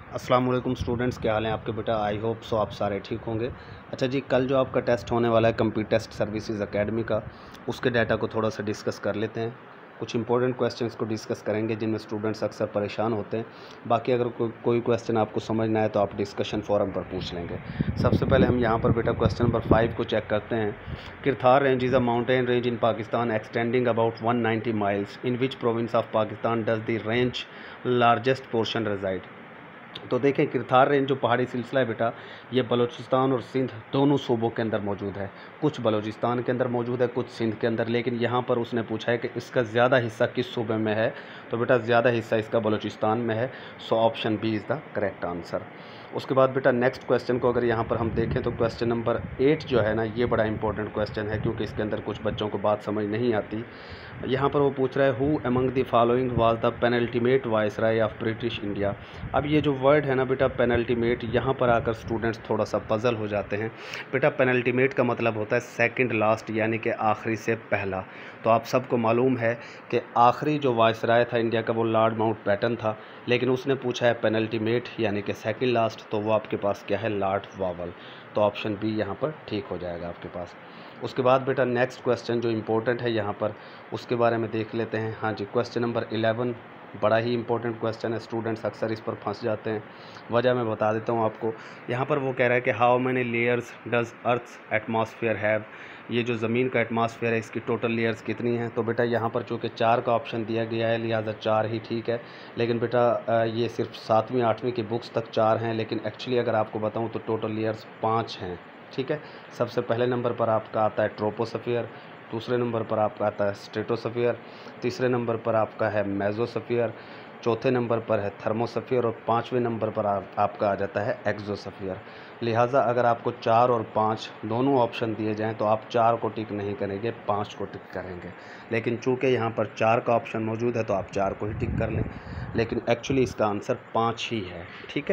अस्सलाम वालेकुम स्टूडेंट्स, क्या हाल है आपके बेटा। आई होप सो आप सारे ठीक होंगे। अच्छा जी, कल जो आपका टेस्ट होने वाला है कंप्यूटर टेस्ट सर्विसेज एकेडमी का, उसके डाटा को थोड़ा सा डिस्कस कर लेते हैं। कुछ इंपॉर्टेंट क्वेश्चंस को डिस्कस करेंगे जिनमें स्टूडेंट्स अक्सर परेशान होते हैं। बाकी अगर कोई क्वेश्चन आपको समझना है तो आप डिस्कशन फोरम पर पूछ लेंगे। सबसे पहले हम यहाँ पर बेटा क्वेश्चन नंबर 5 को चेक करते हैं। Kirthar range is a mountain range in Pakistan extending about 190 miles. In which province of Pakistan does the range largest portion reside. तो देखें, किरथार रेंज जो पहाड़ी सिलसिला है बेटा, ये बलूचिस्तान और सिंध दोनों सूबों के अंदर मौजूद है। कुछ बलूचिस्तान के अंदर मौजूद है, कुछ सिंध के अंदर, लेकिन यहाँ पर उसने पूछा है कि इसका ज़्यादा हिस्सा किस सूबे में है। तो बेटा ज़्यादा हिस्सा इसका बलूचिस्तान में है। So option B is the correct answer. उसके बाद बेटा नेक्स्ट क्वेश्चन को अगर यहाँ पर हम देखें तो क्वेश्चन नंबर 8 जो है ना, ये बड़ा इंपॉर्टेंट क्वेश्चन है क्योंकि इसके अंदर कुछ बच्चों को बात समझ नहीं आती। यहाँ पर वो पूछ रहा है who among the following was the penultimate viceroy of British India. अब ये जो वर्ड है ना बेटा पेनल्टीमेट, यहाँ पर आकर स्टूडेंट्स थोड़ा सा पजल हो जाते हैं। बेटा पेनल्टीमेट का मतलब होता है सेकंड लास्ट, यानी कि आखिरी से पहला। तो आप सबको मालूम है कि आखिरी जो वायसराय था इंडिया का वो लॉर्ड माउंटबेटन था, लेकिन उसने पूछा है पेनल्टीमेट यानी कि सेकंड लास्ट, तो वो आपके पास क्या है, लॉर्ड वावल। तो ऑप्शन बी यहाँ पर ठीक हो जाएगा आपके पास। उसके बाद बेटा नेक्स्ट क्वेश्चन जो इम्पोर्टेंट है यहाँ पर, उसके बारे में देख लेते हैं। हाँ जी, क्वेश्चन नंबर 11 बड़ा ही इंपॉर्टेंट क्वेश्चन है, स्टूडेंट्स अक्सर इस पर फंस जाते हैं। वजह मैं बता देता हूँ आपको। यहाँ पर वो कह रहा है कि how many layers does earth atmosphere have. ये जो ज़मीन का एटमॉस्फेयर है इसकी टोटल लेयर्स कितनी हैं। तो बेटा यहाँ पर चूँकि 4 का ऑप्शन दिया गया है, लिहाजा 4 ही ठीक है। लेकिन बेटा ये सिर्फ 7वीं 8वीं की बुक्स तक 4 हैं, लेकिन एक्चुअली अगर आपको बताऊँ तो टोटल लेयर्स 5 हैं। ठीक है, सबसे पहले नंबर पर आपका आता है ट्रोपोस्फियर, दूसरे नंबर पर आपका आता है स्ट्रेटोस्फियर, तीसरे नंबर पर आपका है मेसोस्फियर, चौथे नंबर पर है थर्मोस्फियर और 5वें नंबर पर आपका आ जाता है एक्सोस्फियर। लिहाजा अगर आपको 4 और 5 दोनों ऑप्शन दिए जाएं तो आप 4 को टिक नहीं करेंगे, 5 को टिक करेंगे। लेकिन चूँकि यहाँ पर 4 का ऑप्शन मौजूद है तो आप 4 को ही टिक कर लें, लेकिन एक्चुअली इसका आंसर 5 ही है। ठीक है,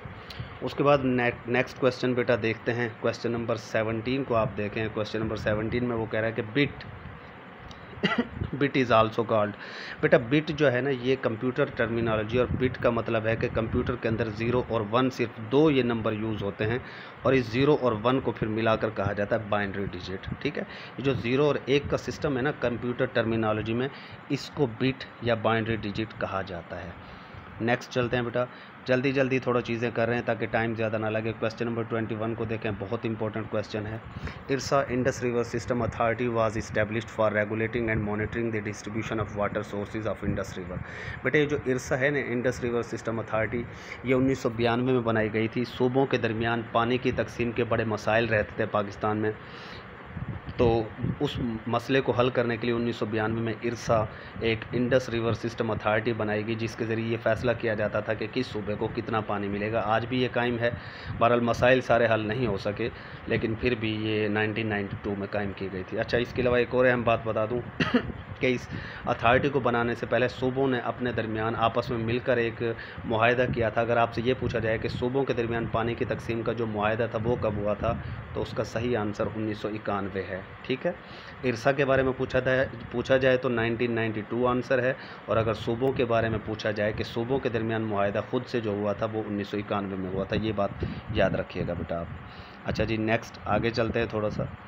उसके बाद नेक्स्ट क्वेश्चन बेटा देखते हैं। क्वेश्चन नंबर 17 को आप देखें। क्वेश्चन नंबर 17 में वो कह रहा है कि bit bit is also called. बेटा बिट जो है ना, ये कंप्यूटर टर्मिनोलॉजी, और बिट का मतलब है कि कंप्यूटर के अंदर 0 और 1 सिर्फ 2 ये नंबर यूज़ होते हैं, और इस 0 और 1 को फिर मिलाकर कहा जाता है बाइनरी डिजिट। ठीक है, ये जो 0 और 1 का सिस्टम है ना कंप्यूटर टर्मिनोलॉजी में, इसको बिट या बाइनरी डिजिट कहा जाता है। नेक्स्ट चलते हैं बेटा, जल्दी जल्दी थोड़ा चीज़ें कर रहे हैं ताकि टाइम ज़्यादा ना लगे। क्वेश्चन नंबर 21 को देखें, बहुत इंपॉर्टेंट क्वेश्चन है। IRSA Indus River System Authority was established for regulating and monitoring the distribution of water sources of Indus river. बेटे ये जो इरसा है ना, इंडस रिवर सिस्टम अथॉरिटी, ये 1992 में बनाई गई थी। सूबों के दरमियान पानी की तकसीम के बड़े मसाइल रहते थे पाकिस्तान में, तो उस मसले को हल करने के लिए 1992 में इरसा एक इंडस रिवर सिस्टम अथॉरिटी बनाएगी, जिसके ज़रिए ये फैसला किया जाता था कि किस सूबे को कितना पानी मिलेगा। आज भी ये कायम है। बहरहाल मसाइल सारे हल नहीं हो सके, लेकिन फिर भी ये 1992 में कायम की गई थी। अच्छा, इसके अलावा एक और अहम बात बता दूँ कि इस अथॉरिटी को बनाने से पहले सूबों ने अपने दरमियान आपस में मिलकर एक मुआहदा किया था। अगर आपसे ये पूछा जाए कि सूबों के दरमियान पानी की तकसीम का जो मुआहदा था वो कब हुआ था, तो उसका सही आंसर 1991 है। ठीक है, इरसा के बारे में पूछा जाए तो 1992 आंसर है, और अगर सूबों के बारे में पूछा जाए कि सूबों के दरमियान मुआहदा खुद से जो हुआ था वो 1991 में हुआ था। ये बात याद रखिएगा बेटा आप। अच्छा जी, नेक्स्ट आगे चलते हैं, थोड़ा सा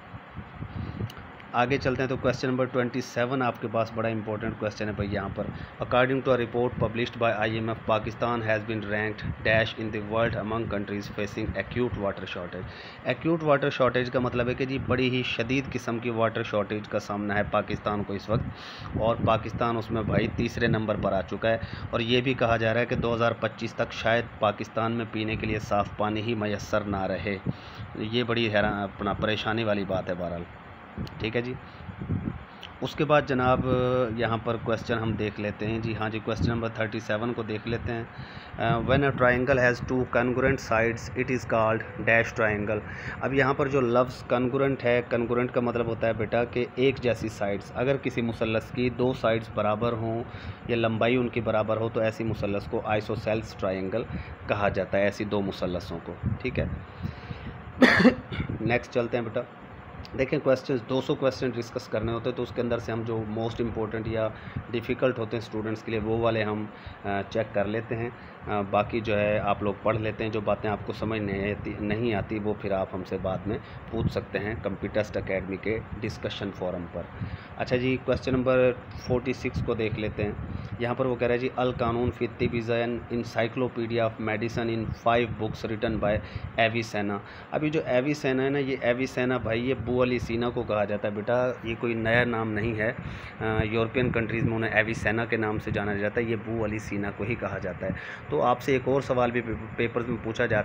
आगे चलते हैं। तो क्वेश्चन नंबर 27 आपके पास बड़ा इंपॉर्टेंट क्वेश्चन है भाई। यहाँ पर according to a report published by IMF, Pakistan has been ranked dash in the world among countries facing acute water shortage. Acute water shortage का मतलब है कि जी बड़ी ही शदीद किस्म की वाटर शॉर्टेज का सामना है पाकिस्तान को इस वक्त, और पाकिस्तान उसमें भाई तीसरे नंबर पर आ चुका है। और ये भी कहा जा रहा है कि 2025 तक शायद पाकिस्तान में पीने के लिए साफ़ पानी ही मैसर ना रहे। ये बड़ी हैरान अपना परेशानी वाली बात है बहरहाल। ठीक है जी, उसके बाद जनाब यहाँ पर क्वेश्चन हम देख लेते हैं जी। हाँ जी, क्वेश्चन नंबर 37 को देख लेते हैं। When a triangle has 2 congruent sides it is called dash triangle. अब यहाँ पर जो लफ्ज़ कॉन्ग्रुएंट है, कॉन्ग्रुएंट का मतलब होता है बेटा कि एक जैसी साइड्स। अगर किसी मुसल्लस की 2 साइड्स बराबर हों या लंबाई उनकी बराबर हो तो ऐसी मुसल्लस को आइसोसेल्स ट्रायंगल कहा जाता है, ऐसी 2 मुसल्लसों को। ठीक है, नेक्स्ट चलते हैं बेटा। देखें क्वेश्चंस 200 क्वेश्चन डिस्कस करने होते हैं, तो उसके अंदर से हम जो मोस्ट इम्पोर्टेंट या डिफ़िकल्ट होते हैं स्टूडेंट्स के लिए वो वाले हम चेक कर लेते हैं। बाकी जो है आप लोग पढ़ लेते हैं, जो बातें आपको समझ नहीं आती वो फिर आप हमसे बाद में पूछ सकते हैं कंप्यूटेस्ट एकेडमी के डिस्कशन फोरम पर। अच्छा जी, क्वेश्चन नंबर 46 को देख लेते हैं। यहाँ पर वो कह रहा है जी, Al Qanun fi Tibb is an encyclopedia of medicine in 5 books written by Avicenna. अभी जो एविसेना है ना, ये एविसेना भाई ये बू अली सीना को कहा जाता है बेटा, ये कोई नया नाम नहीं है। यूरोपियन कंट्रीज़ में उन्हें एविसेना के नाम से जाना जाता है, ये बू अली सीना को ही कहा जाता है। तो आपसे एक और सवाल भी पेपर्स में पूछा जा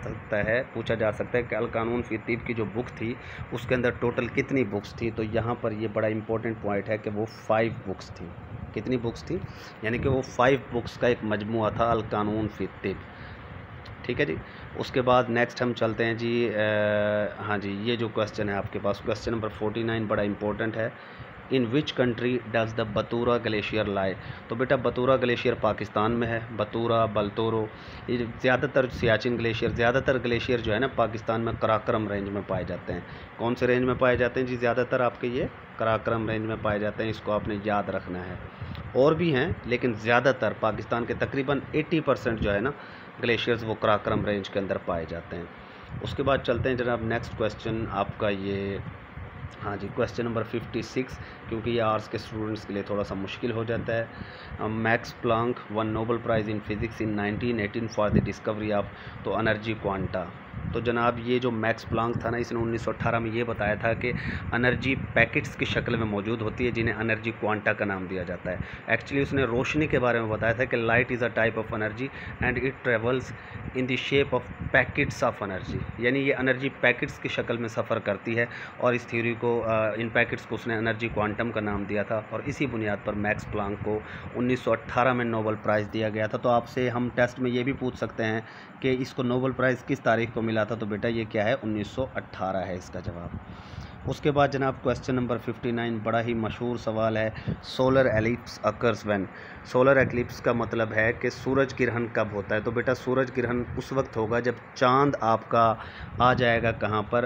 सकता है कि अल कानून फी तिब की जो बुक थी उसके अंदर टोटल कितनी बुक्स थी। तो यहाँ पर ये बड़ा इंपॉर्टेंट पॉइंट है कि वो 5 बुक्स थी। कितनी बुक्स थी? यानी कि वो 5 बुक्स का एक मजमूआ था अल कानून फी तिब। ठीक है जी। उसके बाद नेक्स्ट हम चलते हैं जी। हाँ जी, ये जो क्वेश्चन है आपके पास, क्वेश्चन नंबर 49 बड़ा इंपॉर्टेंट है। In which country does the Batura glacier lie. तो बेटा बतूरा ग्लेशियर पाकिस्तान में है। बतूरा, बलतोरो, ये ज़्यादातर सियाचिन ग्लेशियर, ज़्यादातर ग्लेशियर जो है ना पाकिस्तान में कराक्रम रेंज में पाए जाते हैं। कौन से रेंज में पाए जाते हैं जी? ज़्यादातर आपके ये कराक्रम रेंज में पाए जाते हैं, इसको आपने याद रखना है। और भी हैं लेकिन ज़्यादातर पाकिस्तान के तकरीबन 80% जो है ना ग्लेशियर्स वो कराक्रम रेंज के अंदर पाए जाते हैं। उसके बाद चलते हैं जनाब नेक्स्ट क्वेश्चन आपका ये, हाँ जी, क्वेश्चन नंबर 56, क्योंकि ये आर्ट्स के स्टूडेंट्स के लिए थोड़ा सा मुश्किल हो जाता है। Max Planck won Nobel prize in physics in 1918 for the discovery of तो एनर्जी क्वांटा। तो जनाब ये जो मैक्स प्लांक था ना, इसने 1918 में ये बताया था कि एनर्जी पैकेट्स की शक्ल में मौजूद होती है जिन्हें एनर्जी क्वांटा का नाम दिया जाता है। एक्चुअली उसने रोशनी के बारे में बताया था कि light is a type of energy and it travels in the shape of packets of energy. यानी ये एनर्जी पैकेट्स की शक्ल में सफ़र करती है, और इस थ्योरी को इन पैकेट्स को उसने एनर्जी क्वांटम का नाम दिया था, और इसी बुनियाद पर मैक्स प्लांक को 1918 में नोबल प्राइज़ दिया गया था। तो आपसे हम टेस्ट में ये भी पूछ सकते हैं कि इसको नोबल प्राइज़ किस तारीख को मिला था। तो बेटा ये क्या है? 1918 है इसका जवाब। उसके बाद जनाब क्वेश्चन नंबर 59 बड़ा ही मशहूर सवाल है। Solar eclipse occurs when. Solar eclipse का मतलब है कि सूरज ग्रहण कब होता है। तो बेटा सूरज ग्रहण उस वक्त होगा जब चांद आपका आ जाएगा कहाँ पर?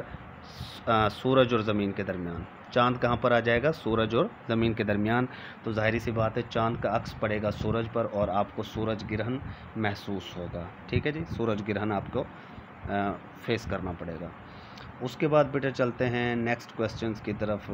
सूरज और ज़मीन के दरमियान। चांद कहाँ पर आ जाएगा? सूरज और ज़मीन के दरमियान। तो जाहिर सी बात है चांद का अक्स पड़ेगा सूरज पर और आपको सूरज ग्रहण महसूस होगा। ठीक है जी, सूरज ग्रहण आपको फेस करना पड़ेगा। उसके बाद बेटा चलते हैं नेक्स्ट क्वेश्चंस की तरफ।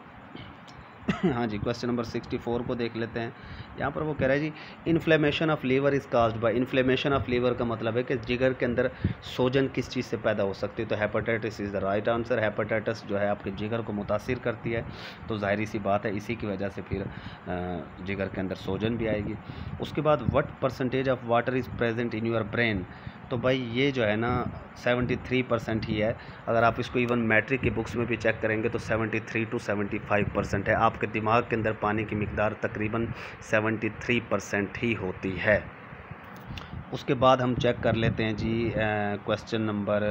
हाँ जी, क्वेश्चन नंबर 64 को देख लेते हैं। यहाँ पर वो कह रहा है जी, inflammation of liver is caused by. Inflammation of liver का मतलब है कि जिगर के अंदर सोजन किस चीज़ से पैदा हो सकती है। तो hepatitis is the right answer. Hepatitis जो है आपके जिगर को मुतासिर करती है, तो जाहिर सी बात है इसी की वजह से फिर जिगर के अंदर सोजन भी आएगी। उसके बाद what percentage of water is present in your brain. तो भाई ये जो है ना 73% ही है। अगर आप इसको इवन मैट्रिक की बुक्स में भी चेक करेंगे तो 73 to 75% है। आपके दिमाग के अंदर पानी की मिकदार तकरीबन 73% ही होती है। उसके बाद हम चेक कर लेते हैं जी क्वेश्चन नंबर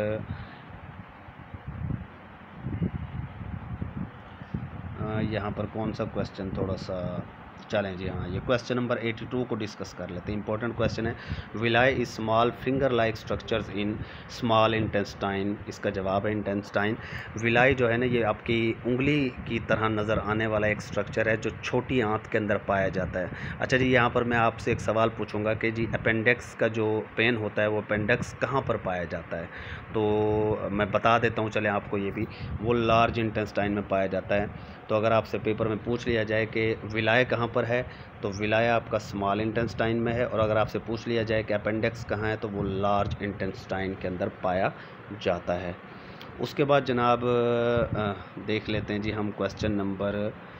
यहाँ पर कौन सा क्वेश्चन, थोड़ा सा चलें जी, हाँ ये क्वेश्चन नंबर 82 को डिस्कस कर लेते हैं। इंपॉर्टेंट क्वेश्चन है। Villi is small finger like structures in small intestine. इसका जवाब है इंटेस्टाइन। विलाई जो है ना ये आपकी उंगली की तरह नज़र आने वाला एक स्ट्रक्चर है जो छोटी आंत के अंदर पाया जाता है। अच्छा जी, यहाँ पर मैं आपसे एक सवाल पूछूंगा कि जी अपेंडिक्स का जो पेन होता है वो अपेंडिक्स कहाँ पर पाया जाता है। तो मैं बता देता हूँ चले आपको ये भी, वो लार्ज इंटेस्टाइन में पाया जाता है। तो अगर आपसे पेपर में पूछ लिया जाए कि विलाय कहाँ पर है, तो विलाय आपका स्मॉल इंटेस्टाइन में है। और अगर आपसे पूछ लिया जाए कि अपेंडिक्स कहाँ है, तो वो लार्ज इंटेस्टाइन के अंदर पाया जाता है। उसके बाद जनाब देख लेते हैं जी हम क्वेश्चन नंबर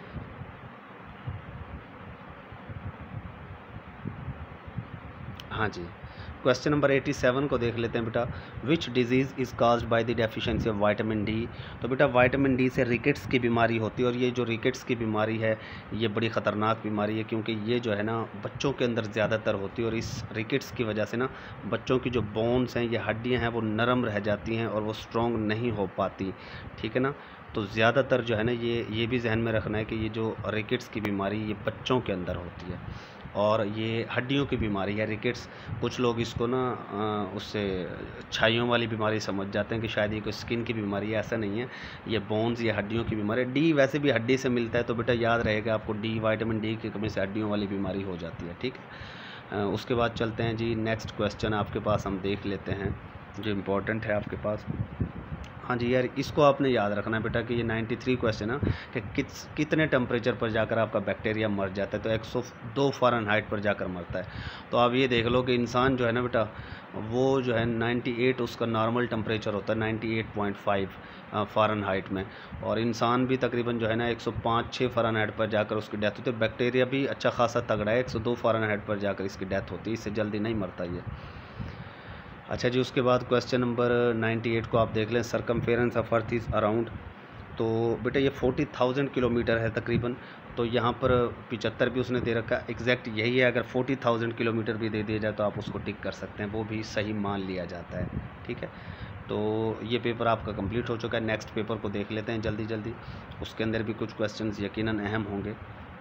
हाँ जी, क्वेश्चन नंबर 87 को देख लेते हैं बेटा। Which disease is caused by the deficiency of vitamin D. तो बेटा विटामिन डी से रिकेट्स की बीमारी होती है, और ये जो रिकेट्स की बीमारी है ये बड़ी ख़तरनाक बीमारी है, क्योंकि ये जो है ना बच्चों के अंदर ज़्यादातर होती है। और इस रिकेट्स की वजह से ना बच्चों की जो बोन्स हैं, ये हड्डियाँ हैं, वो नरम रह जाती हैं और वो स्ट्रॉन्ग नहीं हो पाती। ठीक है ना। तो ज़्यादातर जो है ना ये भी जहन में रखना है कि ये जो रिकेट्स की बीमारी ये बच्चों के अंदर होती है। और ये हड्डियों की बीमारी है रिकेट्स। कुछ लोग इसको ना उससे छाइयों वाली बीमारी समझ जाते हैं कि शायद ये कोई स्किन की बीमारी है, ऐसा नहीं है, ये बोन्स या हड्डियों की बीमारी है। डी वैसे भी हड्डी से मिलता है, तो बेटा याद रहेगा आपको, डी विटामिन डी की कमी से हड्डियों वाली बीमारी हो जाती है, ठीक है। उसके बाद चलते हैं जी, नेक्स्ट क्वेश्चन आपके पास हम देख लेते हैं जो इम्पोर्टेंट है आपके पास। हाँ जी यार, इसको आपने याद रखना है बेटा कि ये 93 क्वेश्चन है कि कितने टेम्परेचर पर जाकर आपका बैक्टीरिया मर जाता है। तो 102 फ़ारेनहाइट पर जाकर मरता है। तो आप ये देख लो कि इंसान जो है ना बेटा, वो जो है 98 उसका नॉर्मल टेम्परेचर होता है, 98.5 फ़ारेनहाइट में। और इंसान भी तकरीबन जो है ना 105-6 फ़ारेनहाइट पर जाकर उसकी डेथ होती है। बैक्टीरिया भी अच्छा खासा तगड़ा है, 102 फ़ारेनहाइट पर जाकर इसकी डेथ होती है, इससे जल्दी नहीं मरता ये। अच्छा जी, उसके बाद क्वेश्चन नंबर 98 को आप देख लें। Circumference of earth is around, तो बेटा ये 40,000 किलोमीटर है तकरीबन। तो यहाँ पर 75 भी उसने दे रखा है, एग्जैक्ट यही है। अगर 40,000 किलोमीटर भी दे दिया जाए तो आप उसको टिक कर सकते हैं, वो भी सही मान लिया जाता है, ठीक है। तो ये पेपर आपका कंप्लीट हो चुका है। नेक्स्ट पेपर को देख लेते हैं जल्दी जल्दी, उसके अंदर भी कुछ क्वेश्चंस यकीनन अहम होंगे।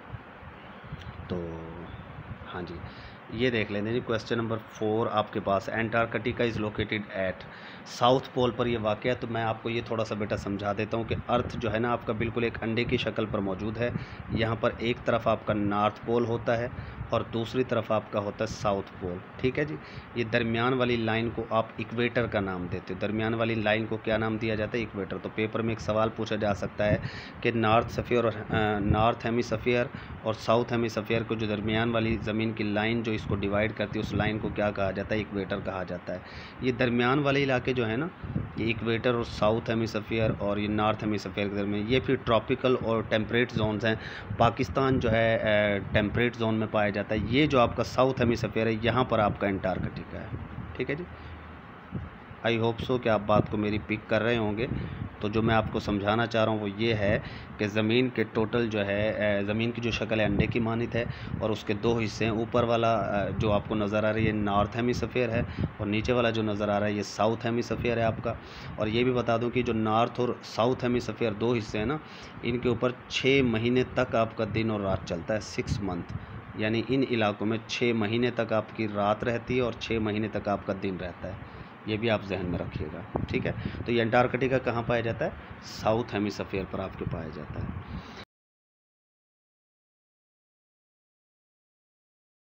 तो हाँ जी, ये देख लेते हैं जी, क्वेश्चन नंबर 4 आपके पास। Antarctica is located at, south pole पर ये वाक़ है। तो मैं आपको ये थोड़ा सा बेटा समझा देता हूँ कि अर्थ जो है ना आपका बिल्कुल एक अंडे की शक्ल पर मौजूद है। यहाँ पर एक तरफ आपका नॉर्थ पोल होता है और दूसरी तरफ आपका होता है साउथ पोल, ठीक है जी। ये दरमियान वाली लाइन को आप इक्वेटर का नाम देते हो। दरमियान वाली लाइन को क्या नाम दिया जाता है? इक्वेटर। तो पेपर में एक सवाल पूछा जा सकता है कि नॉर्थ हेमिस्फीयर और साउथ हेमिस्फीयर को जो दरमियान वाली ज़मीन की लाइन जो इसको डिवाइड करती है, उस लाइन को क्या कहा जाता है? इक्वेटर कहा जाता है। ये दरमियान वाले इलाके जो है ना, ये इक्वेटर और साउथ हेमिस्फीयर और ये नॉर्थ हेमिस्फीयर के दरमियान, ये फिर ट्रॉपिकल और टेम्परेट जोन्स हैं। पाकिस्तान जो है टेम्परेट जोन में पाया जाता है। ये जो आपका साउथ हेमिस्फीयर है, यहाँ पर आपका एंटार्कटिका है, ठीक है जी। आई होप सो कि आप बात को मेरी पिक कर रहे होंगे। तो जो मैं आपको समझाना चाह रहा हूँ वो ये है कि ज़मीन के टोटल जो है, ज़मीन की जो शक्ल है अंडे की मानित है और उसके दो हिस्से हैं। ऊपर वाला जो आपको नज़र आ रहा है ये नॉर्थ हेमिस्फीयर है और नीचे वाला जो नज़र आ रहा है ये साउथ हेमिस्फीयर है आपका। और ये भी बता दूं कि जो नॉर्थ और साउथ हेमिस्फीयर दो हिस्से हैं ना, इनके ऊपर 6 महीने तक आपका दिन और रात चलता है, 6 मंथ। यानी इन इलाकों में 6 महीने तक आपकी रात रहती है और 6 महीने तक आपका दिन रहता है। ये भी आप जहन में रखिएगा, ठीक है। तो ये अंटार्कटिका कहाँ पाया जाता है? साउथ हेमिस्फीयर पर आपके पाया जाता है।